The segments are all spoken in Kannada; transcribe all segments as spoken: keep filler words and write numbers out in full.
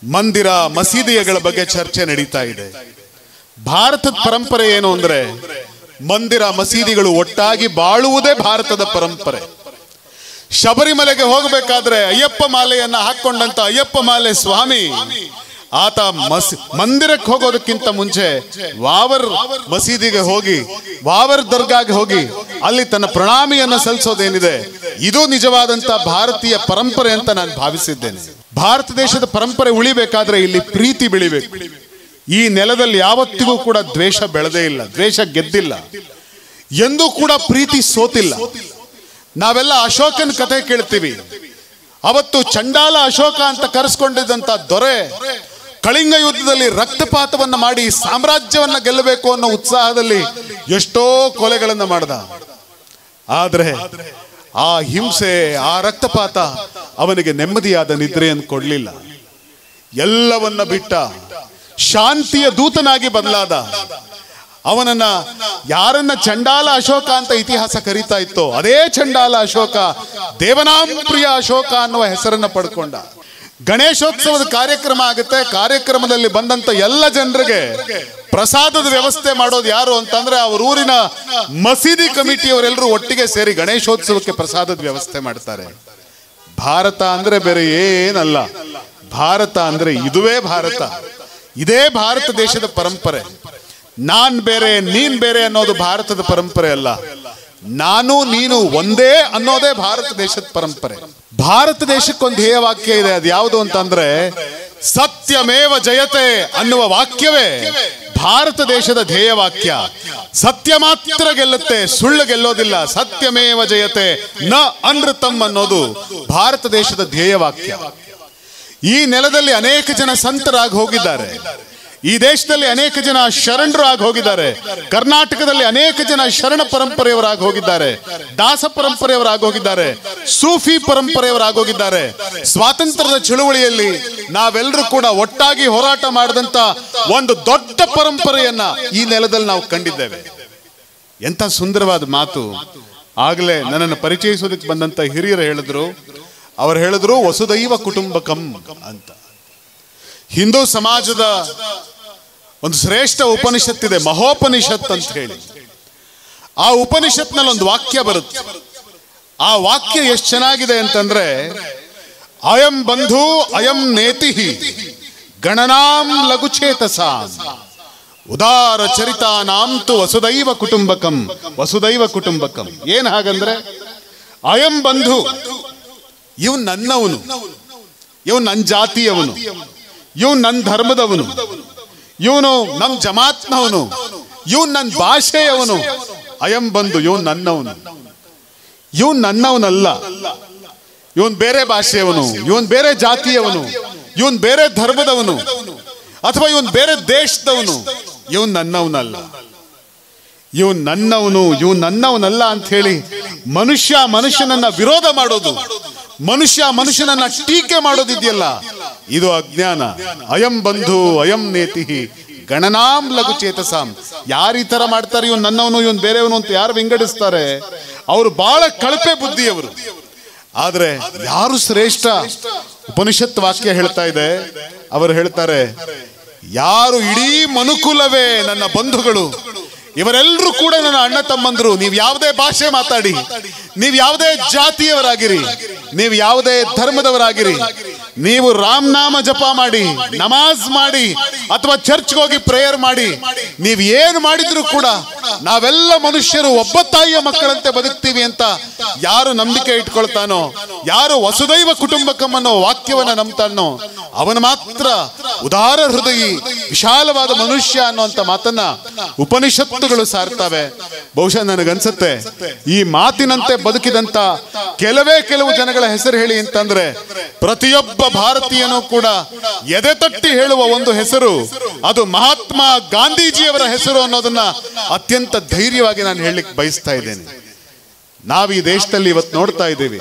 ಮಂದಿರ ಮಸೀದಿಗಳ ಬಗ್ಗೆ ಚರ್ಚೆ ನಡೀತಾ ಇದೆ. ಭಾರತದ ಪರಂಪರೆ ಏನು ಅಂದ್ರೆ ಮಂದಿರ ಮಸೀದಿಗಳು ಒಟ್ಟಾಗಿ ಬಾಳುವುದೇ ಭಾರತದ ಪರಂಪರೆ. ಶಬರಿಮಲೆಗೆ ಹೋಗಬೇಕಾದ್ರೆ ಅಯ್ಯಪ್ಪ ಮಾಲೆಯನ್ನ ಹಾಕೊಂಡಂತ ಅಯ್ಯಪ್ಪ ಮಾಲೆ ಸ್ವಾಮಿ ಆತ ಮಸ್ ಮಂದಿರಕ್ಕೆ ಹೋಗೋದಕ್ಕಿಂತ ಮುಂಚೆ ವಾವರ್ ಮಸೀದಿಗೆ ಹೋಗಿ ವಾವರ್ ದರ್ಗಾಗೆ ಹೋಗಿ ಅಲ್ಲಿ ತನ್ನ ಪ್ರಣಾಮಿಯನ್ನ ಸಲ್ಲಿಸೋದೇನಿದೆ ಇದು ನಿಜವಾದಂತ ಭಾರತೀಯ ಪರಂಪರೆ ಅಂತ ನಾನು ಭಾವಿಸಿದ್ದೇನೆ. ಭಾರತ ದೇಶದ ಪರಂಪರೆ ಉಳಿಬೇಕಾದ್ರೆ ಇಲ್ಲಿ ಪ್ರೀತಿ ಬೆಳಿಬೇಕು. ಈ ನೆಲದಲ್ಲಿ ಯಾವತ್ತಿಗೂ ಕೂಡ ದ್ವೇಷ ಬೆಳೆದೇ ಇಲ್ಲ, ದ್ವೇಷ ಗೆದ್ದಿಲ್ಲ, ಎಂದೂ ಕೂಡ ಪ್ರೀತಿ ಸೋತಿಲ್ಲ. ನಾವೆಲ್ಲ ಅಶೋಕನ ಕಥೆ ಕೇಳ್ತೀವಿ. ಅವತ್ತು ಚಂಡಾಲ ಅಶೋಕ ಅಂತ ಕರೆಸ್ಕೊಂಡಿದ್ದಂತ ದೊರೆ ಕಳಿಂಗ ಯುದ್ಧದಲ್ಲಿ ರಕ್ತಪಾತವನ್ನ ಮಾಡಿ ಸಾಮ್ರಾಜ್ಯವನ್ನ ಗೆಲ್ಲಬೇಕು ಅನ್ನೋ ಉತ್ಸಾಹದಲ್ಲಿ ಎಷ್ಟೋ ಕೊಲೆಗಳನ್ನ ಮಾಡ್ದ. ಆದ್ರೆ ಆ ಹಿಂಸೆ, ಆ ರಕ್ತಪಾತ ಅವನಿಗೆ ನೆಮ್ಮದಿಯಾದ ನಿದ್ರೆಯನ್ನು ಕೊಡ್ಲಿಲ್ಲ. ಎಲ್ಲವನ್ನ ಬಿಟ್ಟ ಶಾಂತಿಯ ದೂತನಾಗಿ ಬದಲಾದ. ಅವನನ್ನ ಯಾರನ್ನ ಚಂಡಾಲ ಅಶೋಕ ಅಂತ ಇತಿಹಾಸ ಕರೀತಾ ಇತ್ತೋ ಅದೇ ಚಂಡಾಲ ಅಶೋಕ ದೇವನಾಂಪ್ರಿಯ ಅಶೋಕ ಅನ್ನುವ ಹೆಸರನ್ನ ಪಡ್ಕೊಂಡ. ಗಣೇಶೋತ್ಸವದ ಕಾರ್ಯಕ್ರಮ ಆಗುತ್ತೆ. ಕಾರ್ಯಕ್ರಮದಲ್ಲಿ ಬಂದಂತ ಎಲ್ಲ ಜನರಿಗೆ ಪ್ರಸಾದದ ವ್ಯವಸ್ಥೆ ಮಾಡೋದು ಯಾರು ಅಂತಂದ್ರೆ ಅವ್ರ ಊರಿನ ಮಸೀದಿ ಕಮಿಟಿಯವರೆಲ್ಲರೂ ಒಟ್ಟಿಗೆ ಸೇರಿ ಗಣೇಶೋತ್ಸವಕ್ಕೆ ಪ್ರಸಾದದ ವ್ಯವಸ್ಥೆ ಮಾಡ್ತಾರೆ. ಭಾರತ ಅಂದ್ರೆ ಬೇರೆ ಏನಲ್ಲ, ಭಾರತ ಅಂದ್ರೆ ಇದುವೇ ಭಾರತ. ಇದೇ ಭಾರತ ದೇಶದ ಪರಂಪರೆ. ನಾನ್ ಬೇರೆ ನೀನ್ ಬೇರೆ ಅನ್ನೋದು ಭಾರತದ ಪರಂಪರೆ ಅಲ್ಲ. ನಾನು ನೀನು ಒಂದೇ ಅನ್ನೋದೇ ಭಾರತ ದೇಶದ ಪರಂಪರೆ. ಭಾರತ ದೇಶಕ್ಕೊಂದು ಧ್ಯೇಯ ವಾಕ್ಯ ಇದೆ. ಅದು ಯಾವುದು ಅಂತಂದ್ರೆ ಸತ್ಯಮೇವ ಜಯತೆ ಅನ್ನುವ ವಾಕ್ಯವೇ ಭಾರತ ದೇಶದ ಧ್ಯೇಯ ವಾಕ್ಯ. ಸತ್ಯ ಮಾತ್ರ ಗೆಲ್ಲುತ್ತೆ, ಸುಳ್ಳು ಗೆಲ್ಲೋದಿಲ್ಲ. ಸತ್ಯಮೇವ ಜಯತೆ ನ ಅನೃತಂ ಅನ್ನೋದು ಭಾರತ ದೇಶದ ಧ್ಯೇಯ ವಾಕ್ಯ. ಈ ನೆಲದಲ್ಲಿ ಅನೇಕ ಜನ ಸಂತರಾಗಿ ಹೋಗಿದ್ದಾರೆ. ಈ ದೇಶದಲ್ಲಿ ಅನೇಕ ಜನ ಶರಣರು ಆಗಿ ಹೋಗಿದ್ದಾರೆ. ಕರ್ನಾಟಕದಲ್ಲಿ ಅನೇಕ ಜನ ಶರಣ ಪರಂಪರೆಯವರಾಗಿ ಹೋಗಿದ್ದಾರೆ, ದಾಸ ಪರಂಪರೆಯವರಾಗಿ ಹೋಗಿದ್ದಾರೆ, ಸೂಫಿ ಪರಂಪರೆಯವರಾಗಿ ಹೋಗಿದ್ದಾರೆ. ಸ್ವಾತಂತ್ರ್ಯದ ಚಳುವಳಿಯಲ್ಲಿ ನಾವೆಲ್ಲರೂ ಕೂಡ ಒಟ್ಟಾಗಿ ಹೋರಾಟ ಮಾಡಿದಂತ ಒಂದು ದೊಡ್ಡ ಪರಂಪರೆಯನ್ನ ಈ ನೆಲದಲ್ಲಿ ನಾವು ಕಂಡಿದ್ದೇವೆ. ಎಂತ ಸುಂದರವಾದ ಮಾತು. ಆಗ್ಲೇ ನನ್ನನ್ನು ಪರಿಚಯಿಸೋದಕ್ಕೆ ಬಂದಂತ ಹಿರಿಯರು ಹೇಳಿದ್ರು. ಅವ್ರು ಹೇಳಿದ್ರು ವಸುದೈವ ಕುಟುಂಬಕಂ ಅಂತ. ಹಿಂದೂ ಸಮಾಜದ ಒಂದು ಶ್ರೇಷ್ಠ ಉಪನಿಷತ್ತಿದೆ, ಮಹೋಪನಿಷತ್ ಅಂತ ಹೇಳಿ. ಆ ಉಪನಿಷತ್ನಲ್ಲಿ ಒಂದು ವಾಕ್ಯ ಬರುತ್ತೆ. ಆ ವಾಕ್ಯ ಎಷ್ಟು ಚೆನ್ನಾಗಿದೆ ಅಂತಂದ್ರೆ ಅಯಂ ಬಂಧು ಅಯಂ ನೇತಿ ಗಣನಾಂ ಲಘುಚೇತಸಾಂ ಉದಾರ ಚರಿತಾನಾಂ ತು ವಸುದೈವ ಕುಟುಂಬಕಂ ವಸುದೈವ ಕುಟುಂಬಕಂ. ಏನ್ ಹಾಗಂದ್ರೆ ಅಯಂ ಬಂಧು, ಇವ್ ನನ್ನವನು, ಇವ್ ನನ್ನ ಜಾತಿಯವನು, ಇವನು ನನ್ನ ಧರ್ಮದವನು, ಇವನು ನಮ್ ಜಮಾತ್ನವನು, ಇವನು ನನ್ನ ಭಾಷೆಯವನು. ಅಯಂ ಬಂಧು, ಇವನು ನನ್ನವನು. ಇವನು ನನ್ನವನಲ್ಲ, ಇವನ್ ಬೇರೆ ಭಾಷೆಯವನು, ಇವನ್ ಬೇರೆ ಜಾತಿಯವನು, ಇವನ್ ಬೇರೆ ಧರ್ಮದವನು, ಅಥವಾ ಇವನ್ ಬೇರೆ ದೇಶದವನು. ಇವನ್ ನನ್ನವನಲ್ಲ, ಇವನ್ ನನ್ನವನು, ಇವನ್ ನನ್ನವನಲ್ಲ ಅಂತ ಹೇಳಿ ಮನುಷ್ಯ ಮನುಷ್ಯನನ್ನ ವಿರೋಧ ಮಾಡೋದು, ಮನುಷ್ಯ ಮನುಷ್ಯನನ್ನ ಟೀಕೆ ಮಾಡೋದಿದೆಯಲ್ಲ, ಇದು ಅಜ್ಞಾನ. ಅಯಂ ಬಂಧು ಅಯಂ ನೇತಿ ಗಣನಾಂ ಲಘು ಚೇತಸಾಂ. ಯಾರು ಈ ತರ ಮಾಡ್ತಾರೆ, ಇವನ್ ನನ್ನವನು ಇವನ್ ಬೇರೆಯವನು ಅಂತ ಯಾರು ವಿಂಗಡಿಸ್ತಾರೆ, ಅವರು ಬಹಳ ಕಳಪೆ ಬುದ್ಧಿಯವರು. ಆದ್ರೆ ಯಾರು ಶ್ರೇಷ್ಠ? ಉಪನಿಷತ್ ವಾಕ್ಯ ಹೇಳ್ತಾ ಇದೆ. ಅವರು ಹೇಳ್ತಾರೆ, ಯಾರು ಇಡೀ ಮನುಕುಲವೇ ನನ್ನ ಬಂಧುಗಳು, ಇವರೆಲ್ಲರೂ ಕೂಡ ನನ್ನ ಅಣ್ಣ ತಮ್ಮಂದ್ರು. ನೀವು ಯಾವುದೇ ಭಾಷೆ ಮಾತಾಡಿ, ನೀವು ಯಾವುದೇ ಜಾತಿಯವರಾಗಿರಿ, ನೀವು ಯಾವುದೇ ಧರ್ಮದವರಾಗಿರಿ, ನೀವು ರಾಮ್ ನಾಮ ಜಪ ಮಾಡಿ, ನಮಾಜ್ ಮಾಡಿ, ಅಥವಾ ಚರ್ಚ್ಗೆ ಹೋಗಿ ಪ್ರೇಯರ್ ಮಾಡಿ, ನೀವು ಏನು ಮಾಡಿದ್ರು ಕೂಡ ನಾವೆಲ್ಲ ಮನುಷ್ಯರು ಒಬ್ಬ ತಾಯಿಯ ಮಕ್ಕಳಂತೆ ಬದುಕ್ತೀವಿ ಅಂತ ಯಾರು ನಂಬಿಕೆ ಇಟ್ಕೊಳ್ತಾನೋ, ಯಾರು ವಸುದೈವ ಕುಟುಂಬಕಂ ಅನ್ನೋ ವಾಕ್ಯವನ್ನ ನಂಬ್ತಾನೋ, ಅವನು ಮಾತ್ರ ಉದಾರ ಹೃದಯಿ, ವಿಶಾಲವಾದ ಮನುಷ್ಯ ಅನ್ನುವಂತ ಮಾತನ್ನ ಉಪನಿಷತ್ತುಗಳು ಸಾರ್ತವೆ. ಬಹುಶಃ ನನಗನ್ಸುತ್ತೆ ಈ ಮಾತಿನಂತೆ ಬದುಕಿದಂತ ಕೆಲವೇ ಕೆಲವು ಜನಗಳ ಹೆಸರು ಹೇಳಿ ಅಂತಂದ್ರೆ ಪ್ರತಿಯೊಬ್ಬ ಭಾರತೀಯನೂ ಕೂಡ ಎದೆ ತಟ್ಟಿ ಹೇಳುವ ಒಂದು ಹೆಸರು, ಅದು ಮಹಾತ್ಮ ಗಾಂಧೀಜಿಯವರ ಹೆಸರು ಅನ್ನೋದನ್ನ ಅತ್ಯಂತ ಧೈರ್ಯವಾಗಿ ನಾನು ಹೇಳಲಿಕ್ಕೆ ಬಯಸ್ತಾ ಇದ್ದೇನೆ. ನಾವು ಈ ದೇಶದಲ್ಲಿ ಇವತ್ತು ನೋಡ್ತಾ ಇದ್ದೀವಿ,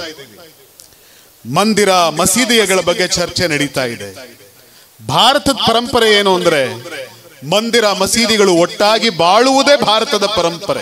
ಮಂದಿರ ಮಸೀದಿಗಳ ಬಗ್ಗೆ ಚರ್ಚೆ ನಡೀತಾ ಇದೆ. ಭಾರತದ ಪರಂಪರೆ ಏನು ಅಂದ್ರೆ ಮಂದಿರ ಮಸೀದಿಗಳು ಒಟ್ಟಾಗಿ ಬಾಳುವುದೇ ಭಾರತದ ಪರಂಪರೆ.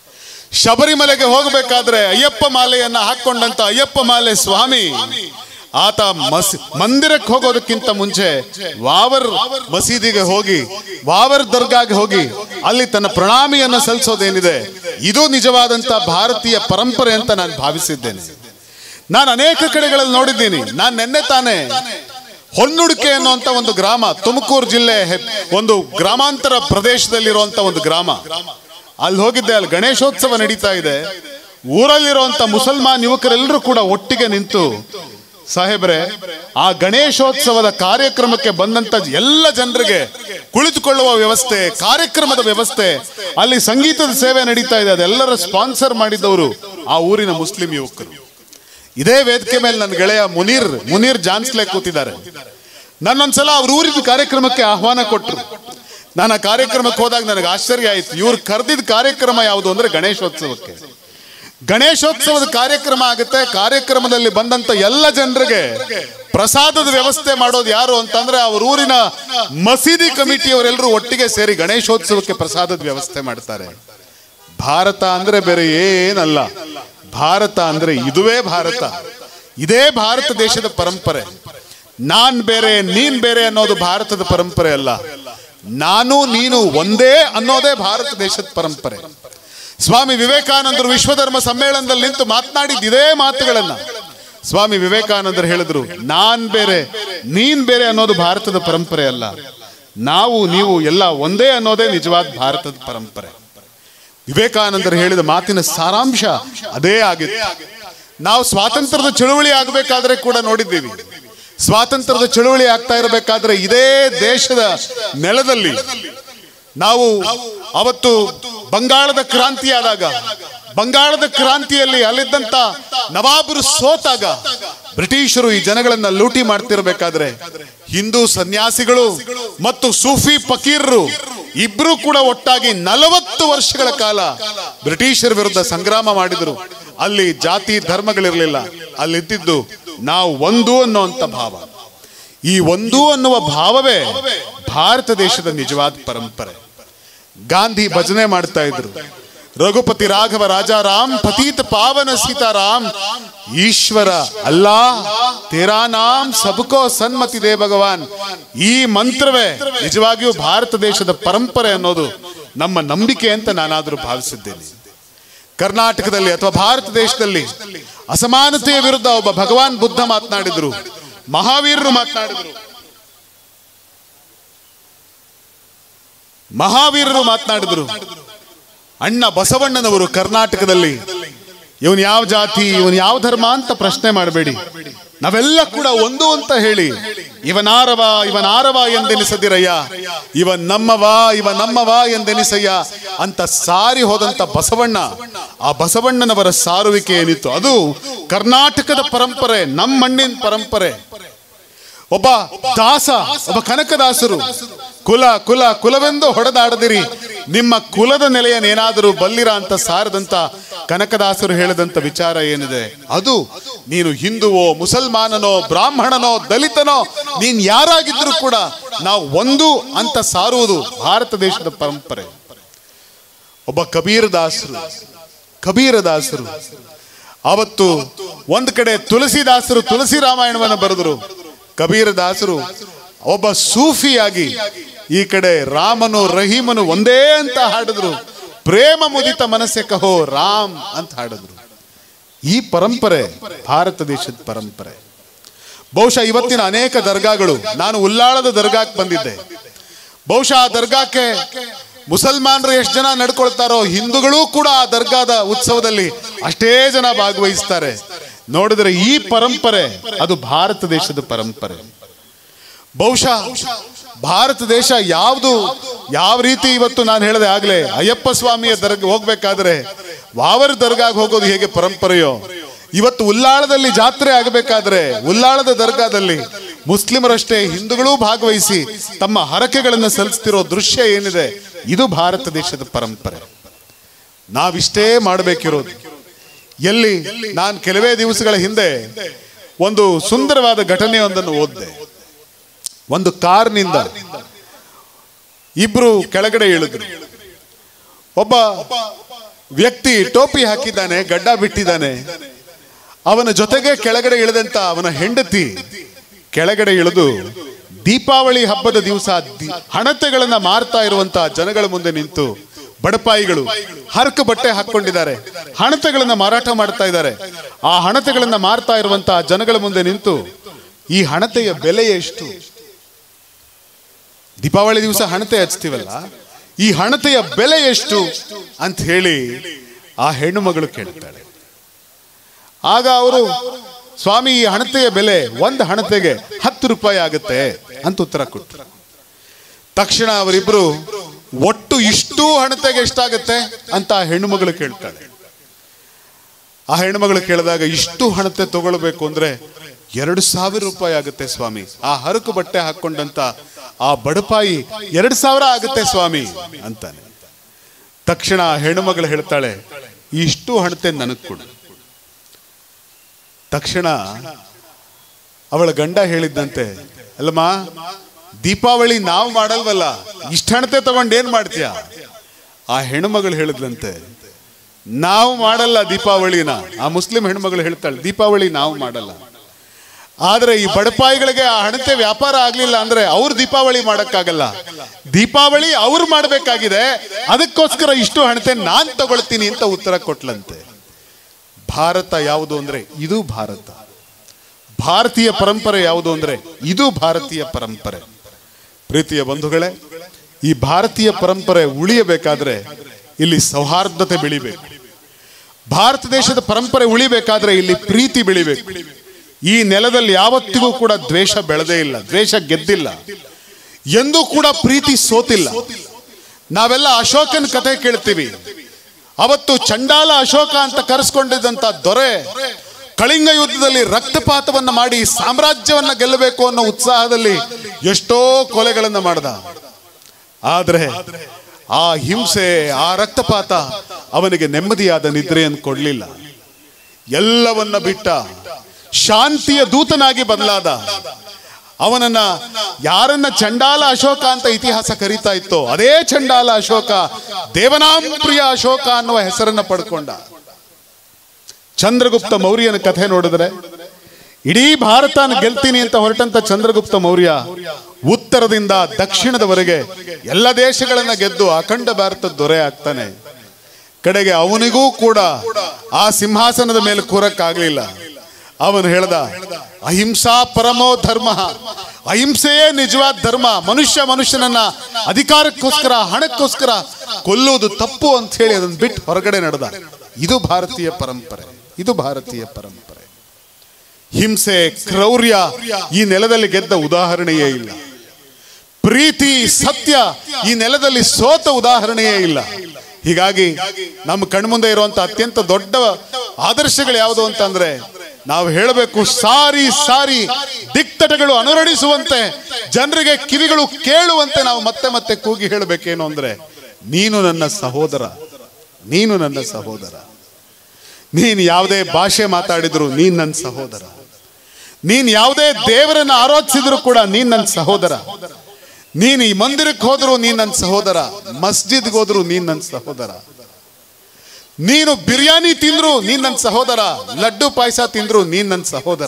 ಶಬರಿಮಲೆಗೆ ಹೋಗಬೇಕಾದ್ರೆ ಅಯ್ಯಪ್ಪ ಮಾಲೆಯನ್ನ ಹಾಕೊಂಡಂತ ಅಯ್ಯಪ್ಪ ಮಾಲೆ ಸ್ವಾಮಿ ಆತ ಮಸ್ ಮಂದಿರಕ್ಕೆ ಹೋಗೋದಕ್ಕಿಂತ ಮುಂಚೆ ವಾವರ್ ಮಸೀದಿಗೆ ಹೋಗಿ ವಾವರ್ ದರ್ಗಾಗೆ ಹೋಗಿ ಅಲ್ಲಿ ತನ್ನ ಪ್ರಣಾಮಿಯನ್ನು ಸಲ್ಲಿಸೋದೇನಿದೆ ಇದು ನಿಜವಾದಂತ ಭಾರತೀಯ ಪರಂಪರೆ ಅಂತ ನಾನು ಭಾವಿಸಿದ್ದೇನೆ. ನಾನು ಅನೇಕ ಕಡೆಗಳಲ್ಲಿ ನೋಡಿದ್ದೀನಿ. ನಾನು ನೆನ್ನೆ ತಾನೇ ಹೊನ್ನುಡಿಕೆ ಅನ್ನುವಂತ ಒಂದು ಗ್ರಾಮ, ತುಮಕೂರು ಜಿಲ್ಲೆ ಒಂದು ಗ್ರಾಮಾಂತರ ಪ್ರದೇಶದಲ್ಲಿರುವಂತ ಒಂದು ಗ್ರಾಮ, ಅಲ್ಲಿ ಹೋಗಿದ್ದೆ. ಅಲ್ಲಿ ಗಣೇಶೋತ್ಸವ ನಡೀತಾ ಇದೆ. ಊರಲ್ಲಿರುವಂತ ಮುಸಲ್ಮಾನ್ ಯುವಕರೆಲ್ಲರೂ ಕೂಡ ಒಟ್ಟಿಗೆ ನಿಂತು, ಸಾಹೇಬ್ರೆ, ಆ ಗಣೇಶೋತ್ಸವದ ಕಾರ್ಯಕ್ರಮಕ್ಕೆ ಬಂದಂತ ಎಲ್ಲ ಜನರಿಗೆ ಕುಳಿತುಕೊಳ್ಳುವ ವ್ಯವಸ್ಥೆ, ಕಾರ್ಯಕ್ರಮದ ವ್ಯವಸ್ಥೆ, ಅಲ್ಲಿ ಸಂಗೀತದ ಸೇವೆ ನಡೀತಾ ಇದೆ, ಅದೆಲ್ಲರ ಸ್ಪಾನ್ಸರ್ ಮಾಡಿದವರು ಆ ಊರಿನ ಮುಸ್ಲಿಂ ಯುವಕರು. ಇದೇ ವೇದಿಕೆ ಮೇಲೆ ನನ್ನ ಗೆಳೆಯ ಮುನೀರ್ ಮುನೀರ್ ಜಾನ್ಸ್ಲೆ ಕೂತಿದ್ದಾರೆ. ನನ್ನೊಂದ್ಸಲ ಅವ್ರ ಊರಿನ ಕಾರ್ಯಕ್ರಮಕ್ಕೆ ಆಹ್ವಾನ ಕೊಟ್ಟರು. ನಾನು ಆ ಕಾರ್ಯಕ್ರಮಕ್ಕೆ ಹೋದಾಗ ನನಗೆ ಆಶ್ಚರ್ಯ ಆಯ್ತು. ಇವ್ರು ಕರೆದಿದ್ದ ಕಾರ್ಯಕ್ರಮ ಯಾವುದು ಅಂದ್ರೆ ಗಣೇಶೋತ್ಸವಕ್ಕೆ. ಗಣೇಶೋತ್ಸವದ ಕಾರ್ಯಕ್ರಮ ಆಗುತ್ತೆ. ಕಾರ್ಯಕ್ರಮದಲ್ಲಿ ಬಂದಂತ ಎಲ್ಲ ಜನರಿಗೆ ಪ್ರಸಾದದ ವ್ಯವಸ್ಥೆ ಮಾಡೋದು ಯಾರು ಅಂತಂದ್ರೆ ಅವ್ರ ಊರಿನ ಮಸೀದಿ ಕಮಿಟಿಯವರೆಲ್ಲರೂ ಒಟ್ಟಿಗೆ ಸೇರಿ ಗಣೇಶೋತ್ಸವಕ್ಕೆ ಪ್ರಸಾದದ ವ್ಯವಸ್ಥೆ ಮಾಡ್ತಾರೆ. ಭಾರತ ಅಂದ್ರೆ ಬೇರೆ ಏನಲ್ಲ. ಭಾರತ ಅಂದ್ರೆ ಇದುವೇ ಭಾರತ. ಇದೇ ಭಾರತ ದೇಶದ ಪರಂಪರೆ. ನಾನ್ ಬೇರೆ ನೀನ್ ಬೇರೆ ಅನ್ನೋದು ಭಾರತದ ಪರಂಪರೆ ಅಲ್ಲ. ನಾನು ನೀನು ಒಂದೇ ಅನ್ನೋದೇ ಭಾರತ ದೇಶದ ಪರಂಪರೆ. ಸ್ವಾಮಿ ವಿವೇಕಾನಂದರು ವಿಶ್ವಧರ್ಮ ಸಮ್ಮೇಳನದಲ್ಲಿ ನಿಂತು ಮಾತನಾಡಿದ ಇದೇ ಮಾತುಗಳನ್ನ ಸ್ವಾಮಿ ವಿವೇಕಾನಂದರು ಹೇಳಿದ್ರು. ನಾನ್ ಬೇರೆ ನೀನ್ ಬೇರೆ ಅನ್ನೋದು ಭಾರತದ ಪರಂಪರೆ ಅಲ್ಲ. ನಾವು ನೀವು ಎಲ್ಲ ಒಂದೇ ಅನ್ನೋದೇ ನಿಜವಾದ ಭಾರತದ ಪರಂಪರೆ. ವಿವೇಕಾನಂದರು ಹೇಳಿದ ಮಾತಿನ ಸಾರಾಂಶ ಅದೇ ಆಗಿತ್ತು. ನಾವು ಸ್ವಾತಂತ್ರ್ಯದ ಚಳುವಳಿ ಆಗಬೇಕಾದ್ರೆ ಕೂಡ ನೋಡಿದ್ದೀವಿ. ಸ್ವಾತಂತ್ರ್ಯದ ಚಳುವಳಿ ಆಗ್ತಾ ಇರಬೇಕಾದ್ರೆ ಇದೇ ದೇಶದ ನೆಲದಲ್ಲಿ ನಾವು ಅವತ್ತು ಬಂಗಾಳದ ಕ್ರಾಂತಿ ಆದಾಗ, ಬಂಗಾಳದ ಕ್ರಾಂತಿಯಲ್ಲಿ ಅಲ್ಲಿದ್ದಂತ ನವಾಬರು ಸೋತಾಗ ಬ್ರಿಟಿಷರು ಈ ಜನಗಳನ್ನ ಲೂಟಿ ಮಾಡ್ತಿರ್ಬೇಕಾದ್ರೆ ಹಿಂದೂ ಸನ್ಯಾಸಿಗಳು ಮತ್ತು ಸೂಫಿ ಫಕೀರರು ಇಬ್ರು ಕೂಡ ಒಟ್ಟಾಗಿ ನಲವತ್ತು ವರ್ಷಗಳ ಕಾಲ ಬ್ರಿಟಿಷರ ವಿರುದ್ಧ ಸಂಗ್ರಾಮ ಮಾಡಿದ್ರು. ಅಲ್ಲಿ ಜಾತಿ ಧರ್ಮಗಳಿರಲಿಲ್ಲ. ಅಲ್ಲಿದ್ದಿದ್ದು ನಾವು ಒಂದು ಅನ್ನುವಂತ ಭಾವ. ಈ ಒಂದು ಅನ್ನುವ ಭಾವವೇ ಭಾರತ ದೇಶದ ನಿಜವಾದ ಪರಂಪರೆ. ಗಾಂಧಿ ಭಜನೆ ಮಾಡ್ತಾ ಇದ್ರು. ರಘುಪತಿ ರಾಘವ ರಾಜಾರಾಮ್ ಪತೀತ ಪಾವನ ಸೀತಾರಾಮ್ ಈಶ್ವರ ಅಲ್ಲಾ ತೇರಾ ನಾಮ್ ಸಬ್ಕೋ ಸನ್ಮತಿ ದೇ ಭಗವಾನ್. ಈ ಮಂತ್ರವೇ ನಿಜವಾಗಿಯೂ ಭಾರತ ದೇಶದ ಪರಂಪರೆ ಅನ್ನೋದು ನಮ್ಮ ನಂಬಿಕೆ ಅಂತ ನಾನಾದ್ರೂ ಭಾವಿಸಿದ್ದೇನೆ. ಕರ್ನಾಟಕದಲ್ಲಿ ಅಥವಾ ಭಾರತ ದೇಶದಲ್ಲಿ ಅಸಮಾನತೆಯ ವಿರುದ್ಧ ಒಬ್ಬ ಭಗವಾನ್ ಬುದ್ಧ ಮಾತನಾಡಿದ್ರು, ಮಹಾವೀರರು ಮಾತನಾಡಿದ್ರು ಮಹಾವೀರರು ಮಾತನಾಡಿದ್ರು ಅಣ್ಣ ಬಸವಣ್ಣನವರು ಕರ್ನಾಟಕದಲ್ಲಿ ಇವನ್ ಯಾವ ಜಾತಿ ಇವನ್ ಯಾವ ಧರ್ಮ ಅಂತ ಪ್ರಶ್ನೆ ಮಾಡಬೇಡಿ, ನಾವೆಲ್ಲ ಕೂಡ ಒಂದು ಅಂತ ಹೇಳಿ ಇವನಾರವ ಇವನಾರವ ಎಂದೆನಿಸದಿರಯ್ಯ, ಇವ ನಮ್ಮವ ಇವ ನಮ್ಮವ ಎಂದೆನಿಸಯ್ಯ ಅಂತ ಸಾರಿ ಹೋದಂತ ಬಸವಣ್ಣ, ಆ ಬಸವಣ್ಣನವರ ಸಾರುವಿಕೆ ಏನಿತ್ತು ಅದು ಕರ್ನಾಟಕದ ಪರಂಪರೆ, ನಮ್ಮ ಮಣ್ಣಿನ ಪರಂಪರೆ. ಒಬ್ಬ ದಾಸ, ಒಬ್ಬ ಕನಕದಾಸರು ಕುಲ ಕುಲ ಕುಲವೆಂದು ಹೊಡೆದಾಡದಿರಿ, ನಿಮ್ಮ ಕುಲದ ನೆಲೆಯನ್ನೇನಾದರೂ ಬಲ್ಲಿರ ಅಂತ ಸಾರದಂತ ಕನಕದಾಸರು ಹೇಳಿದಂತ ವಿಚಾರ ಏನಿದೆ ಅದು ನೀನು ಹಿಂದುವೋ ಮುಸಲ್ಮಾನನೋ ಬ್ರಾಹ್ಮಣನೋ ದಲಿತನೋ ನೀನ್ ಯಾರಾಗಿದ್ರೂ ಕೂಡ ನಾವು ಒಂದು ಅಂತ ಸಾರುವುದು ಭಾರತ ದೇಶದ ಪರಂಪರೆ. ಒಬ್ಬ ಕಬೀರ ದಾಸರು ಕಬೀರ ದಾಸರು ಅವತ್ತು ಒಂದ್ ಕಡೆ ತುಳಸಿದಾಸರು ತುಳಸಿ ರಾಮಾಯಣವನ್ನು ಬರೆದರು. ಕಬೀರ ದಾಸರು ಒಬ್ಬ ಸೂಫಿಯಾಗಿ ಈ ಕಡೆ ರಾಮನು ರಹೀಮನು ಒಂದೇ ಅಂತ ಹಾಡಿದ್ರು. ಪ್ರೇಮ ಮುದಿತ ಮನಸ್ಸೆ ಕಹೋ ರಾಮ್ ಅಂತ ಹಾಡಿದ್ರು. ಈ ಪರಂಪರೆ ಭಾರತ ದೇಶದ ಪರಂಪರೆ. ಬಹುಶಃ ಇವತ್ತಿನ ಅನೇಕ ದರ್ಗಾಗಳು, ನಾನು ಉಲ್ಲಾಳದ ದರ್ಗಾಕ್ಕೆ ಬಂದಿದ್ದೆ, ಬಹುಶಃ ಆ ದರ್ಗಾಕ್ಕೆ ಮುಸಲ್ಮಾನರು ಎಷ್ಟು ಜನ ನಡ್ಕೊಳ್ತಾರೋ ಹಿಂದೂಗಳು ಕೂಡ ಆ ದರ್ಗಾದ ಉತ್ಸವದಲ್ಲಿ ಅಷ್ಟೇ ಜನ ಭಾಗವಹಿಸ್ತಾರೆ. ನೋಡಿದ್ರೆ ಈ ಪರಂಪರೆ ಅದು ಭಾರತ ದೇಶದ ಪರಂಪರೆ. ಬಹುಶಃ ಭಾರತ ದೇಶ ಯಾವುದು ಯಾವ ರೀತಿ ಇವತ್ತು ನಾನು ಹೇಳಿದೆ ಆಗ್ಲೇ ಅಯ್ಯಪ್ಪ ಸ್ವಾಮಿಯ ದರ್ಗ ಹೋಗ್ಬೇಕಾದ್ರೆ ವಾವರ್ ದರ್ಗಾಗ್ ಹೋಗೋದು ಹೇಗೆ ಪರಂಪರೆಯೋ, ಇವತ್ತು ಉಲ್ಲಾಳದಲ್ಲಿ ಜಾತ್ರೆ ಆಗಬೇಕಾದ್ರೆ ಉಲ್ಲಾಳದ ದರ್ಗಾದಲ್ಲಿ ಮುಸ್ಲಿಮರಷ್ಟೇ ಹಿಂದೂಗಳು ಭಾಗವಹಿಸಿ ತಮ್ಮ ಹರಕೆಗಳನ್ನು ಸಲ್ಲಿಸ್ತಿರೋ ದೃಶ್ಯ ಏನಿದೆ ಇದು ಭಾರತ ದೇಶದ ಪರಂಪರೆ. ನಾವಿಷ್ಟೇ ಮಾಡಬೇಕಿರೋದು. ಎಲ್ಲಿ ನಾನು ಕೆಲವೇ ದಿವಸಗಳ ಹಿಂದೆ ಒಂದು ಸುಂದರವಾದ ಘಟನೆಯೊಂದನ್ನು ಓದಿದೆ. ಒಂದು ಕಾರ್ನಿಂದ ಇಬ್ರು ಕೆಳಗಡೆ ಇಳಿದ್ರು. ಒಬ್ಬ ವ್ಯಕ್ತಿ ಟೋಪಿ ಹಾಕಿದ್ದಾನೆ, ಗಡ್ಡ ಬಿಟ್ಟಿದ್ದಾನೆ. ಅವನ ಜೊತೆಗೆ ಕೆಳಗಡೆ ಇಳಿದಂತ ಅವನ ಹೆಂಡತಿ ಕೆಳಗಡೆ ಇಳಿದು ದೀಪಾವಳಿ ಹಬ್ಬದ ದಿವಸ ಹಣತೆಗಳನ್ನ ಮಾರ್ತಾ ಇರುವಂತಹ ಜನಗಳ ಮುಂದೆ ನಿಂತು, ಬಡಪಾಯಿಗಳು ಹರಕು ಬಟ್ಟೆ ಹಾಕೊಂಡಿದ್ದಾರೆ, ಹಣತೆಗಳನ್ನ ಮಾರಾಟ ಮಾಡ್ತಾ ಇದ್ದಾರೆ. ಆ ಹಣತೆಗಳನ್ನ ಮಾರ್ತಾ ಇರುವಂತಹ ಜನಗಳ ಮುಂದೆ ನಿಂತು, ಈ ಹಣತೆಯ ಬೆಲೆ ಎಷ್ಟು? ದೀಪಾವಳಿ ದಿವಸ ಹಣತೆ ಹಚ್ತೀವಲ್ಲ, ಈ ಹಣತೆಯ ಬೆಲೆ ಎಷ್ಟು ಅಂತ ಹೇಳಿ ಆ ಹೆಣ್ಣು ಮಗಳು ಕೇಳ್ತಾಳೆ. ಆಗ ಅವರು, ಸ್ವಾಮಿ ಈ ಹಣತೆಯ ಬೆಲೆ ಒಂದು ಹಣತೆಗೆ ಹತ್ತು ರೂಪಾಯಿ ಆಗುತ್ತೆ ಅಂತ ಉತ್ತರ ಕೊಟ್ಟರು. ತಕ್ಷಣ ಅವರಿಬ್ರು, ಒಟ್ಟು ಇಷ್ಟು ಹಣತೆಗೆ ಎಷ್ಟಾಗುತ್ತೆ ಅಂತ ಆ ಹೆಣ್ಣು ಮಗಳು ಕೇಳ್ತಾಳೆ. ಆ ಹೆಣ್ಣು ಮಗಳು ಕೇಳಿದಾಗ, ಇಷ್ಟು ಹಣತೆ ತಗೊಳ್ಬೇಕು ಅಂದ್ರೆ ಎರಡು ಸಾವಿರ ರೂಪಾಯಿ ಆಗುತ್ತೆ ಸ್ವಾಮಿ. ಆ ಹರಕು ಬಟ್ಟೆ ಹಾಕೊಂಡಂತ ಆ ಬಡಪಾಯಿ ಎರಡು ಸಾವಿರ ಆಗುತ್ತೆ ಸ್ವಾಮಿ ಅಂತಾನೆ. ತಕ್ಷಣ ಆ ಹೆಣ್ಣು ಮಗಳು ಹೇಳ್ತಾಳೆ, ಇಷ್ಟು ಹಣತೆ ನನಗ್ ಕೊಡು. ತಕ್ಷಣ ಅವಳ ಗಂಡ ಹೇಳಿದ್ದಂತೆ, ಅಲ್ಲಮ್ಮ ದೀಪಾವಳಿ ನಾವು ಮಾಡಲ್ವಲ್ಲ, ಇಷ್ಟ ಹಣತೆ ತಗೊಂಡು ಏನ್ ಮಾಡ್ತೀಯ? ಆ ಹೆಣ್ಮಗಳು ಹೇಳಿದ್ಲಂತೆ, ನಾವು ಮಾಡಲ್ಲ ದೀಪಾವಳಿನ. ಆ ಮುಸ್ಲಿಂ ಹೆಣ್ಮಗಳು ಹೇಳ್ತಾಳೆ, ದೀಪಾವಳಿ ನಾವು ಮಾಡಲ್ಲ, ಆದ್ರೆ ಈ ಬಡಪಾಯಿಗಳಿಗೆ ಆ ಹಣತೆ ವ್ಯಾಪಾರ ಆಗ್ಲಿಲ್ಲ ಅಂದ್ರೆ ಅವ್ರು ದೀಪಾವಳಿ ಮಾಡಕ್ಕಾಗಲ್ಲ, ದೀಪಾವಳಿ ಅವ್ರು ಮಾಡ್ಬೇಕಾಗಿದೆ, ಅದಕ್ಕೋಸ್ಕರ ಇಷ್ಟು ಹಣತೆ ನಾನ್ ತಗೊಳ್ತೀನಿ ಅಂತ ಉತ್ತರ ಕೊಟ್ಲಂತೆ. ಭಾರತ ಯಾವುದು ಅಂದ್ರೆ ಇದು ಭಾರತ. ಭಾರತೀಯ ಪರಂಪರೆ ಯಾವುದು ಅಂದ್ರೆ ಇದು ಭಾರತೀಯ ಪರಂಪರೆ. ಪ್ರೀತಿಯ ಬಂಧುಗಳೇ, ಈ ಭಾರತೀಯ ಪರಂಪರೆ ಉಳಿಯಬೇಕಾದ್ರೆ ಇಲ್ಲಿ ಸೌಹಾರ್ದತೆ ಬೆಳಿಬೇಕು. ಭಾರತ ದೇಶದ ಪರಂಪರೆ ಉಳಿಬೇಕಾದ್ರೆ ಇಲ್ಲಿ ಪ್ರೀತಿ ಬೆಳಿಬೇಕು. ಈ ನೆಲದಲ್ಲಿ ಯಾವತ್ತಿಗೂ ಕೂಡ ದ್ವೇಷ ಬೆಳೆದೇ ಇಲ್ಲ, ದ್ವೇಷ ಗೆದ್ದಿಲ್ಲ, ಎಂದೂ ಕೂಡ ಪ್ರೀತಿ ಸೋತಿಲ್ಲ. ನಾವೆಲ್ಲ ಅಶೋಕನ ಕಥೆ ಕೇಳ್ತೀವಿ. ಅವತ್ತು ಚಂಡಾಲ ಅಶೋಕ ಅಂತ ಕರೆಸ್ಕೊಂಡಿದ್ದಂತ ದೊರೆ ಕಳಿಂಗ ಯುದ್ಧದಲ್ಲಿ ರಕ್ತಪಾತವನ್ನ ಮಾಡಿ ಸಾಮ್ರಾಜ್ಯವನ್ನ ಗೆಲ್ಲಬೇಕು ಅನ್ನೋ ಉತ್ಸಾಹದಲ್ಲಿ ಎಷ್ಟೋ ಕೊಲೆಗಳನ್ನ ಮಾಡ್ದ. ಆದ್ರೆ ಆ ಹಿಂಸೆ, ಆ ರಕ್ತಪಾತ ಅವನಿಗೆ ನೆಮ್ಮದಿಯಾದ ನಿದ್ರೆಯನ್ನು ಕೊಡ್ಲಿಲ್ಲ. ಎಲ್ಲವನ್ನ ಬಿಟ್ಟ ಶಾಂತಿಯ ದೂತನಾಗಿ ಬದಲಾದ. ಅವನನ್ನ ಯಾರನ್ನ ಚಂಡಾಲ ಅಶೋಕ ಅಂತ ಇತಿಹಾಸ ಕರೀತಾ ಇತ್ತೋ ಅದೇ ಚಂಡಾಲ ಅಶೋಕ ದೇವನಾಂಪ್ರಿಯ ಅಶೋಕ ಅನ್ನುವ ಹೆಸರನ್ನ ಪಡ್ಕೊಂಡ. ಚಂದ್ರಗುಪ್ತ ಮೌರ್ಯನ ಕಥೆ ನೋಡಿದ್ರೆ, ಇಡೀ ಭಾರತನ ಗೆಲ್ತೀನಿ ಅಂತ ಹೊರಟಂತ ಚಂದ್ರಗುಪ್ತ ಮೌರ್ಯ ಉತ್ತರದಿಂದ ದಕ್ಷಿಣದವರೆಗೆ ಎಲ್ಲ ದೇಶಗಳನ್ನ ಗೆದ್ದು ಅಖಂಡ ಭಾರತದ ದೊರೆ ಆಗ್ತಾನೆ. ಕಡೆಗೆ ಅವನಿಗೂ ಕೂಡ ಆ ಸಿಂಹಾಸನದ ಮೇಲೆ ಕೂರಕ್ಕಾಗ್ಲಿಲ್ಲ. ಅವನು ಹೇಳ್ದ, ಅಹಿಂಸಾ ಪರಮೋ ಧರ್ಮ, ಅಹಿಂಸೆಯೇ ನಿಜವಾದ ಧರ್ಮ. ಮನುಷ್ಯ ಮನುಷ್ಯನನ್ನ ಅಧಿಕಾರಕ್ಕೋಸ್ಕರ, ಹಣಕ್ಕೋಸ್ಕರ ಕೊಲ್ಲುವುದು ತಪ್ಪು ಅಂತ ಹೇಳಿ ಅದನ್ನ ಬಿಟ್ಟು ಹೊರಗಡೆ ನಡೆದ. ಇದು ಭಾರತೀಯ ಪರಂಪರೆ, ಇದು ಭಾರತೀಯ ಪರಂಪರೆ. ಹಿಂಸೆ, ಕ್ರೌರ್ಯ ಈ ನೆಲದಲ್ಲಿ ಗೆದ್ದ ಉದಾಹರಣೆಯೇ ಇಲ್ಲ. ಪ್ರೀತಿ, ಸತ್ಯ ಈ ನೆಲದಲ್ಲಿ ಸೋತ ಉದಾಹರಣೆಯೇ ಇಲ್ಲ. ಹೀಗಾಗಿ ನಮ್ಮ ಕಣ್ಮುಂದೆ ಇರುವಂತ ಅತ್ಯಂತ ದೊಡ್ಡ ಆದರ್ಶಗಳು ಯಾವುದು ಅಂತಂದ್ರೆ, ನಾವು ಹೇಳಬೇಕು, ಸಾರಿ ಸಾರಿ ದಿಕ್ತಟಗಳು ಅನುರಣಿಸುವಂತೆ, ಜನರಿಗೆ ಕಿವಿಗಳು ಕೇಳುವಂತೆ ನಾವು ಮತ್ತೆ ಮತ್ತೆ ಕೂಗಿ ಹೇಳಬೇಕೇನು ಅಂದ್ರೆ, ನೀನು ನನ್ನ ಸಹೋದರ, ನೀನು ನನ್ನ ಸಹೋದರ. ನೀನು ಯಾವುದೇ ಭಾಷೆ ಮಾತಾಡಿದ್ರು ನೀನ್ ನನ್ನ ಸಹೋದರ. ನೀನ್ ಯಾವುದೇ ದೇವರನ್ನ ಆರಾಧಿಸಿದ್ರು ಕೂಡ ನೀನ್ ನನ್ನ ಸಹೋದರ. ನೀನು ಈ ಮಂದಿರಕ್ಕೆ ಹೋದ್ರು ನೀನ್ ನನ್ನ ಸಹೋದರ, ಮಸ್ಜಿದ್ಗೆ ಹೋದ್ರು ನೀನ್ ನನ್ನ ಸಹೋದರ. ನೀನು ಬಿರಿಯಾನಿ ತಿಂದ್ರು ನೀನ್ ನನ್ನ ಸಹೋದರ, ಲಡ್ಡು ಪಾಯಸ ತಿಂದ್ರು ನೀನ್ ನನ್ನ ಸಹೋದರ.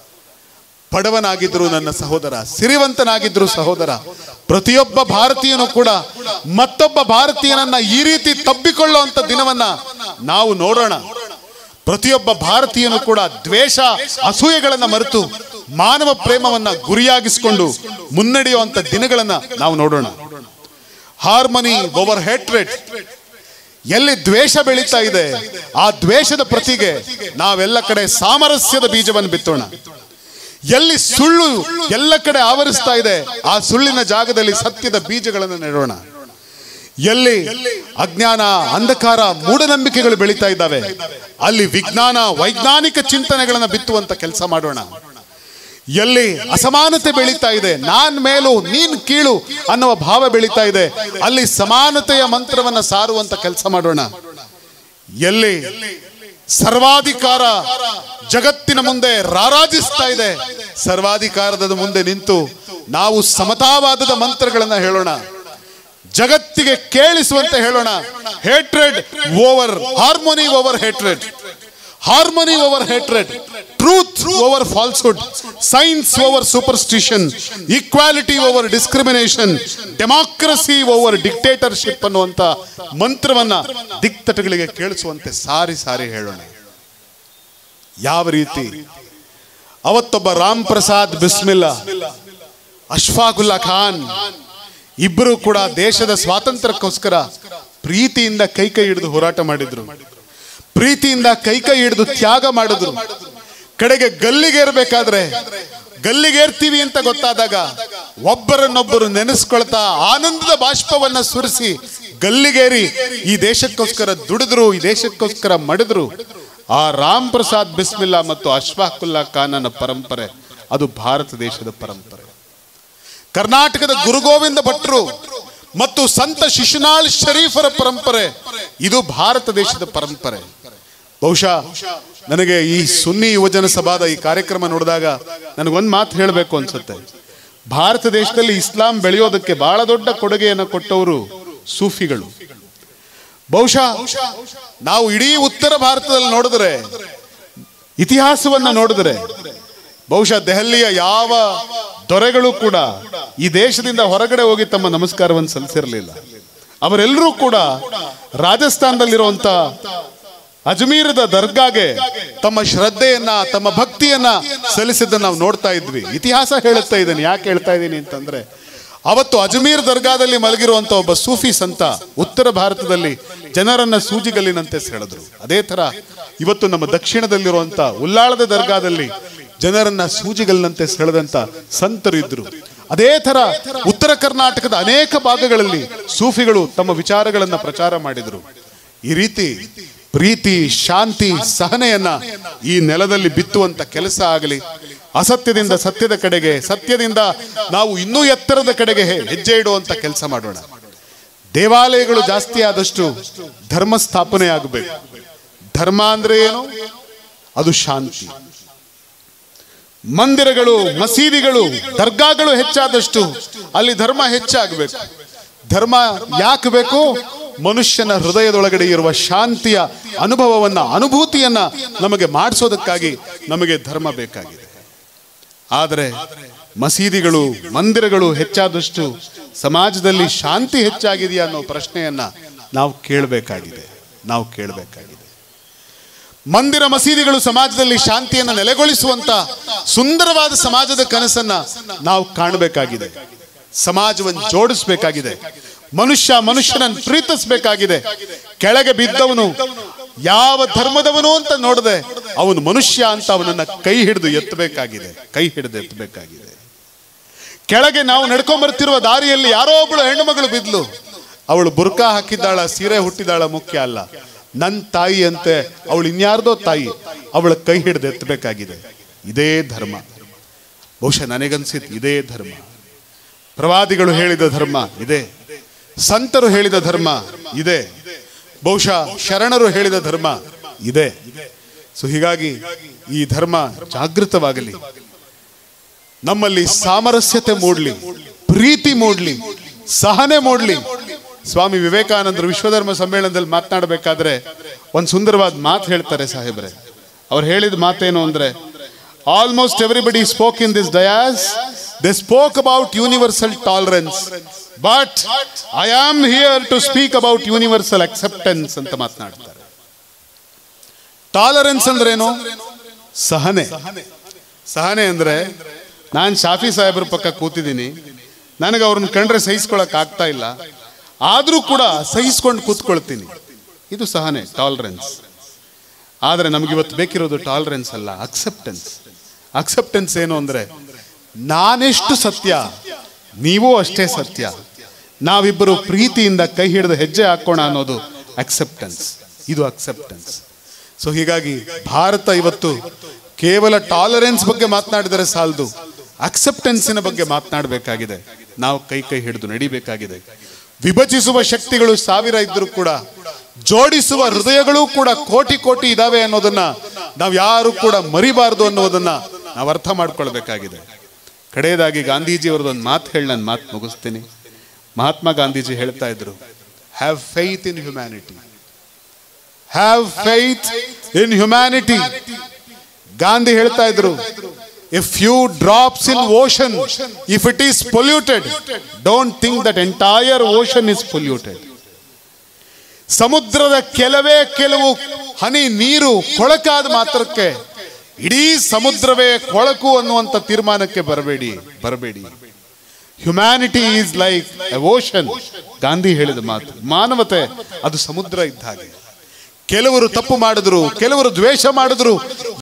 ಬಡವನಾಗಿದ್ರು ನನ್ನ ಸಹೋದರ, ಸಿರಿವಂತನಾಗಿದ್ರು ಸಹೋದರ. ಪ್ರತಿಯೊಬ್ಬ ಭಾರತೀಯನು ಕೂಡ ಮತ್ತೊಬ್ಬ ಭಾರತೀಯನನ್ನ ಈ ರೀತಿ ತಬ್ಬಿಕೊಳ್ಳುವಂತ ದಿನವನ್ನ ನಾವು ನೋಡೋಣ. ಪ್ರತಿಯೊಬ್ಬ ಭಾರತೀಯನು ಕೂಡ ದ್ವೇಷ, ಅಸೂಯೆಗಳನ್ನ ಮರೆತು ಮಾನವ ಪ್ರೇಮವನ್ನ ಗುರಿಯಾಗಿಸಿಕೊಂಡು ಮುನ್ನಡೆಯುವಂತ ದಿನಗಳನ್ನ ನಾವು ನೋಡೋಣ. Harmony over hatred. ಎಲ್ಲಿ ದ್ವೇಷ ಬೆಳೀತಾ ಇದೆ ಆ ದ್ವೇಷದ ಪ್ರತಿಗೆ ನಾವೆಲ್ಲ ಕಡೆ ಸಾಮರಸ್ಯದ ಬೀಜವನ್ನು ಬಿತ್ತೋಣ. ಎಲ್ಲಿ ಸುಳ್ಳು ಎಲ್ಲ ಕಡೆ ಆವರಿಸ್ತಾ ಇದೆ ಆ ಸುಳ್ಳಿನ ಜಾಗದಲ್ಲಿ ಸತ್ಯದ ಬೀಜಗಳನ್ನು ನೆಡೋಣ. ಎಲ್ಲಿ ಅಜ್ಞಾನ, ಅಂಧಕಾರ, ಮೂಢನಂಬಿಕೆಗಳು ಬೆಳೀತಾ ಇದ್ದಾವೆ ಅಲ್ಲಿ ವಿಜ್ಞಾನ, ವೈಜ್ಞಾನಿಕ ಚಿಂತನೆಗಳನ್ನ ಬಿತ್ತುವಂತ ಕೆಲಸ ಮಾಡೋಣ. ಎಲ್ಲಿ ಅಸಮಾನತೆ ಬೆಳೀತಾ ಇದೆ, ನಾನ್ ಮೇಲು ನೀನ್ ಕೀಳು ಅನ್ನುವ ಭಾವ ಬೆಳೀತಾ ಇದೆ ಅಲ್ಲಿ ಸಮಾನತೆಯ ಮಂತ್ರವನ್ನ ಸಾರುವಂತ ಕೆಲಸ ಮಾಡೋಣ. ಎಲ್ಲಿ ಸರ್ವಾಧಿಕಾರ ಜಗತ್ತಿನ ಮುಂದೆ ರಾರಾಜಿಸ್ತಾ ಇದೆ, ಸರ್ವಾಧಿಕಾರದ ಮುಂದೆ ನಿಂತು ನಾವು ಸಮತಾವಾದದ ಮಂತ್ರಗಳನ್ನ ಹೇಳೋಣ, ಜಗತ್ತಿಗೆ ಕೇಳಿಸುವಂತೆ ಹೇಳೋಣ. Hatred over harmony over hatred. harmony over hatred, truth over falsehood, science over superstition, equality over discrimination, democracy over dictatorship ಅನ್ನುವಂತ ಮಂತ್ರವನ್ನ ದಿಕ್ತಟಗಳಿಗೆ ಕೇಳಿಸುವಂತೆ ಸಾರಿ ಸಾರಿ ಹೇಳೋಣ. ಯಾವ ರೀತಿ ಅವತ್ತೊಬ್ಬ ರಾಮ್ ಪ್ರಸಾದ್ ಬಿಸ್ಮಿಲ್ಲಾ, ಅಶ್ಫಾಕುಲ್ಲಾ ಖಾನ್ ಇಬ್ಬರು ಕೂಡ ದೇಶದ ಸ್ವಾತಂತ್ರ್ಯಕ್ಕೋಸ್ಕರ ಪ್ರೀತಿಯಿಂದ ಕೈ ಕೈ ಹಿಡಿದು ಹೋರಾಟ ಮಾಡಿದ್ರು, ಪ್ರೀತಿಯಿಂದ ಕೈ ಕೈ ಹಿಡಿದು ತ್ಯಾಗ ಮಾಡಿದ್ರು. ಕಡೆಗೆ ಗಲ್ಲಿಗೇರ್ಬೇಕಾದ್ರೆ, ಗಲ್ಲಿಗೇರ್ತೀವಿ ಅಂತ ಗೊತ್ತಾದಾಗ ಒಬ್ಬರನ್ನೊಬ್ಬರು ನೆನೆಸ್ಕೊಳ್ತಾ ಆನಂದದ ಬಾಷ್ಪವನ್ನ ಸುರಿಸಿ ಗಲ್ಲಿಗೇರಿ ಈ ದೇಶಕ್ಕೋಸ್ಕರ ದುಡಿದ್ರು, ಈ ದೇಶಕ್ಕೋಸ್ಕರ ಮಡಿದ್ರು. ಆ ರಾಮ್ ಪ್ರಸಾದ್ ಬಿಸ್ಮಿಲ್ಲಾ ಮತ್ತು ಅಶ್ಫಾಕುಲ್ಲಾ ಖಾನನ ಪರಂಪರೆ ಅದು ಭಾರತ ದೇಶದ ಪರಂಪರೆ. ಕರ್ನಾಟಕದ ಗುರುಗೋವಿಂದ ಭಟ್ರು ಮತ್ತು ಸಂತ ಶಿಶುನಾಳ್ ಶರೀಫರ ಪರಂಪರೆ ಇದು ಭಾರತ ದೇಶದ ಪರಂಪರೆ. ಬಹುಶಃ ನನಗೆ ಈ ಸುನ್ನಿ ಯುವಜನ ಸಭಾದ ಈ ಕಾರ್ಯಕ್ರಮ ನೋಡಿದಾಗ ನನಗೊಂದು ಮಾತು ಹೇಳಬೇಕು ಅನ್ಸುತ್ತೆ. ಭಾರತ ದೇಶದಲ್ಲಿ ಇಸ್ಲಾಂ ಬೆಳೆಯೋದಕ್ಕೆ ಬಹಳ ದೊಡ್ಡ ಕೊಡುಗೆಯನ್ನು ಕೊಟ್ಟವರು ಸೂಫಿಗಳು. ಬಹುಶಃ ನಾವು ಇಡೀ ಉತ್ತರ ಭಾರತದಲ್ಲಿ ನೋಡಿದ್ರೆ, ಇತಿಹಾಸವನ್ನ ನೋಡಿದ್ರೆ, ಬಹುಶಃ ದೆಹಲಿಯ ಯಾವ ದೊರೆಗಳು ಕೂಡ ಈ ದೇಶದಿಂದ ಹೊರಗಡೆ ಹೋಗಿ ತಮ್ಮ ನಮಸ್ಕಾರವನ್ನು ಸಲ್ಲಿಸಿರಲಿಲ್ಲ. ಅವರೆಲ್ಲರೂ ಕೂಡ ರಾಜಸ್ಥಾನದಲ್ಲಿರುವಂತ ಅಜ್ಮೀರದ ದರ್ಗಾಗೆ ತಮ್ಮ ಶ್ರದ್ಧೆಯನ್ನ, ತಮ್ಮ ಭಕ್ತಿಯನ್ನ ಸಲ್ಲಿಸಿದ್ದನ್ನು ನಾವು ನೋಡ್ತಾ ಇದ್ವಿ. ಇತಿಹಾಸ ಹೇಳುತ್ತಾ ಇದ್ದೇನೆ. ಯಾಕೆ ಹೇಳ್ತಾ ಇದ್ದೀನಿ ಅಂತಂದ್ರೆ, ಅವತ್ತು ಅಜ್ಮೀರ್ ದರ್ಗಾದಲ್ಲಿ ಮಲಗಿರುವಂತ ಒಬ್ಬ ಸೂಫಿ ಸಂತ ಉತ್ತರ ಭಾರತದಲ್ಲಿ ಜನರನ್ನ ಸೂಜಿಗಲ್ಲಿನಂತೆ ಸೆಳೆದ್ರು. ಅದೇ ತರ ಇವತ್ತು ನಮ್ಮ ದಕ್ಷಿಣದಲ್ಲಿರುವಂತ ಉಲ್ಲಾಳದ ದರ್ಗಾದಲ್ಲಿ ಜನರನ್ನ ಸೂಜಿಗಲ್ಲಿನಂತೆ ಸೆಳೆದಂತ ಸಂತರು ಇದ್ರು. ಅದೇ ತರ ಉತ್ತರ ಕರ್ನಾಟಕದ ಅನೇಕ ಭಾಗಗಳಲ್ಲಿ ಸೂಫಿಗಳು ತಮ್ಮ ವಿಚಾರಗಳನ್ನ ಪ್ರಚಾರ ಮಾಡಿದ್ರು. ಈ ರೀತಿ ಪ್ರೀತಿ, ಶಾಂತಿ, ಸಹನೆಯನ್ನ ಈ ನೆಲದಲ್ಲಿ ಬಿತ್ತುವಂತ ಕೆಲಸ ಆಗಲಿ. ಅಸತ್ಯದಿಂದ ಸತ್ಯದ ಕಡೆಗೆ, ಸತ್ಯದಿಂದ ನಾವು ಇನ್ನೂ ಎತ್ತರದ ಕಡೆಗೆ ಹೆಜ್ಜೆ ಇಡುವಂತ ಕೆಲಸ ಮಾಡೋಣ. ದೇವಾಲಯಗಳು ಜಾಸ್ತಿ ಆದಷ್ಟು ಧರ್ಮ ಸ್ಥಾಪನೆ ಆಗಬೇಕು. ಧರ್ಮ ಅಂದ್ರೆ ಏನು? ಅದು ಶಾಂತಿ. ಮಂದಿರಗಳು, ಮಸೀದಿಗಳು, ದರ್ಗಾಗಳು ಹೆಚ್ಚಾದಷ್ಟು ಅಲ್ಲಿ ಧರ್ಮ ಹೆಚ್ಚಾಗಬೇಕು. ಧರ್ಮ ಯಾಕೆ ಬೇಕು? ಮನುಷ್ಯನ ಹೃದಯದೊಳಗಡೆ ಇರುವ ಶಾಂತಿಯ ಅನುಭವವನ್ನ, ಅನುಭೂತಿಯನ್ನ ನಮಗೆ ಮಾಡಿಸೋದಕ್ಕಾಗಿ ನಮಗೆ ಧರ್ಮ ಬೇಕಾಗಿದೆ. ಆದರೆ ಮಸೀದಿಗಳು, ಮಂದಿರಗಳು ಹೆಚ್ಚಾದಷ್ಟು ಸಮಾಜದಲ್ಲಿ ಶಾಂತಿ ಹೆಚ್ಚಾಗಿದೆಯಾ ಅನ್ನೋ ಪ್ರಶ್ನೆಯನ್ನ ನಾವು ಕೇಳಬೇಕಾಗಿದೆ ನಾವು ಕೇಳಬೇಕಾಗಿದೆ ಮಂದಿರ ಮಸೀದಿಗಳು ಸಮಾಜದಲ್ಲಿ ಶಾಂತಿಯನ್ನು ನೆಲೆಗೊಳಿಸುವಂತ ಸುಂದರವಾದ ಸಮಾಜದ ಕನಸನ್ನ ನಾವು ಕಾಣಬೇಕಾಗಿದೆ. ಸಮಾಜವನ್ನು ಜೋಡಿಸಬೇಕಾಗಿದೆ. ಮನುಷ್ಯ ಮನುಷ್ಯನನ್ನು ಪ್ರೀತಿಸಬೇಕಾಗಿದೆ. ಕೆಳಗೆ ಬಿದ್ದವನು ಯಾವ ಧರ್ಮದವನು ಅಂತ ನೋಡದೆ ಅವನು ಮನುಷ್ಯ ಅಂತ ಅವನನ್ನ ಕೈ ಹಿಡಿದು ಎತ್ತಬೇಕಾಗಿದೆ ಕೈ ಹಿಡಿದು ಎತ್ತಬೇಕಾಗಿದೆ. ಕೆಳಗೆ ನಾವು ನಡ್ಕೊಂಡ್ ಬರ್ತಿರುವ ದಾರಿಯಲ್ಲಿ ಯಾರೋ ಒಬ್ಬಳು ಹೆಣ್ಣು ಮಗಳು ಬಿದ್ಲು. ಅವಳು ಬುರ್ಕಾ ಹಾಕಿದ್ದಾಳ, ಸೀರೆ ಹುಟ್ಟಿದಾಳ ಮುಖ್ಯ ಅಲ್ಲ. ನನ್ನ ತಾಯಿ ಅಂತೆ ಅವಳು ಇನ್ಯಾರ್ದೋ ತಾಯಿ, ಅವಳ ಕೈ ಹಿಡಿದು ಎತ್ತಬೇಕಾಗಿದೆ. ಇದೇ ಧರ್ಮ. ಬಹುಶಃ ನನಗನ್ಸಿತ್ತು ಇದೇ ಧರ್ಮ. ಪ್ರವಾದಿಗಳು ಹೇಳಿದ ಧರ್ಮ ಇದೆ, ಸಂತರು ಹೇಳಿದ ಧರ್ಮ ಇದೆ, ಬಹುಶಃ ಶರಣರು ಹೇಳಿದ ಧರ್ಮ ಇದೆ. ಸೊ ಹೀಗಾಗಿ ಈ ಧರ್ಮ ಜಾಗೃತವಾಗಲಿ, ನಮ್ಮಲ್ಲಿ ಸಾಮರಸ್ಯತೆ ಮೂಡಲಿ, ಪ್ರೀತಿ ಮೂಡಲಿ, ಸಹನೆ ಮೂಡಲಿ. ಸ್ವಾಮಿ ವಿವೇಕಾನಂದರು ವಿಶ್ವಧರ್ಮ ಸಮ್ಮೇಳನದಲ್ಲಿ ಮಾತನಾಡಬೇಕಾದ್ರೆ ಒಂದು ಸುಂದರವಾದ ಮಾತು ಹೇಳ್ತಾರೆ ಸಾಹೇಬ್ರೆ. ಅವ್ರು ಹೇಳಿದ ಮಾತೇನು ಅಂದ್ರೆ, almost everybody spoke in this dais, they spoke about universal tolerance, but I am here to speak about universal acceptance ಅಂತ ಮಾತನಾಡ್ತಾರೆ. ಟಾಲರೆನ್ಸ್ ಅಂದ್ರೇನು? ಸಹನೆ. ಸಹನೆ ಅಂದ್ರೆ, ನಾನು ಶಾಫಿ ಸಾಹೇಬ್ರ ಪಕ್ಕ ಕೂತಿದ್ದೀನಿ, ನನಗೆ ಅವ್ರನ್ನ ಕಂಡ್ರೆ ಸಹಿಸ್ಕೊಳಕ್ ಆಗ್ತಾ ಇಲ್ಲ, ಆದ್ರೂ ಕೂಡ ಸಹಿಸ್ಕೊಂಡು ಕೂತ್ಕೊಳ್ತೀನಿ. ಇದು ಸಹನೆ, ಟಾಲರೆನ್ಸ್. ಆದ್ರೆ ನಮಗಿವತ್ತು ಬೇಕಿರೋದು ಟಾಲರೆನ್ಸ್ ಅಲ್ಲ, ಅಕ್ಸೆಪ್ಟೆನ್ಸ್. ಅಕ್ಸೆಪ್ಟೆನ್ಸ್ ಏನು ಅಂದ್ರೆ, ನಾನೆಷ್ಟು ಸತ್ಯ ನೀವೂ ಅಷ್ಟೇ ಸತ್ಯ, ನಾವಿಬ್ಬರು ಪ್ರೀತಿಯಿಂದ ಕೈ ಹಿಡಿದು ಹೆಜ್ಜೆ ಹಾಕೋಣ ಅನ್ನೋದು ಅಕ್ಸೆಪ್ಟೆನ್ಸ್. ಇದು ಅಕ್ಸೆಪ್ಟೆನ್ಸ್. ಸೊ ಹೀಗಾಗಿ ಭಾರತ ಇವತ್ತು ಕೇವಲ ಟಾಲರೆನ್ಸ್ ಬಗ್ಗೆ ಮಾತನಾಡಿದರೆ ಸಾಲದು, ಅಕ್ಸೆಪ್ಟೆನ್ಸಿನ ಬಗ್ಗೆ ಮಾತನಾಡಬೇಕಾಗಿದೆ. ನಾವು ಕೈ ಕೈ ಹಿಡಿದು ನಡಿಬೇಕಾಗಿದೆ. ವಿಭಜಿಸುವ ಶಕ್ತಿಗಳು ಸಾವಿರ ಇದ್ರೂ ಕೂಡ ಜೋಡಿಸುವ ಹೃದಯಗಳು ಕೂಡ ಕೋಟಿ ಕೋಟಿ ಇದಾವೆ ಅನ್ನೋದನ್ನ ನಾವು ಯಾರು ಕೂಡ ಮರಿಬಾರದು ಅನ್ನೋದನ್ನ ನಾವು ಅರ್ಥ ಮಾಡ್ಕೊಳ್ಬೇಕಾಗಿದೆ. ಕಡೆಯದಾಗಿ ಗಾಂಧೀಜಿ ಅವ್ರದ್ದೊಂದು ಮಾತು ಹೇಳಿ ನಾನು ಮಾತು ಮುಗಿಸ್ತೀನಿ. ಮಹಾತ್ಮ ಗಾಂಧೀಜಿ ಹೇಳ್ತಾ ಇದ್ರು, have faith in humanity, have faith in humanity. Gandhi ಹೇಳ್ತಾ ಇದ್ರು, if few drops in ocean, if it is polluted, don't think that entire ocean is polluted. ಸಮುದ್ರದ ಕೆಲವೇ ಕೆಲವು ಹನಿ ನೀರು ಕೊಳಕಾದ ಮಾತ್ರಕ್ಕೆ ಇಡೀ ಸಮುದ್ರವೇ ಕೊಳಕು ಅನ್ನುವಂಥ ತೀರ್ಮಾನಕ್ಕೆ ಬರಬೇಡಿ ಬರಬೇಡಿ humanity is like a ocean. Gandhi ಹೇಳಿದ ಮಾತು. ಮಾನವತೆ ಅದು ಸಮುದ್ರ ಇದ್ದ ಹಾಗೆ. ಕೆಲವರು ತಪ್ಪು ಮಾಡಿದ್ರು, ಕೆಲವರು ದ್ವೇಷ ಮಾಡಿದ್ರು,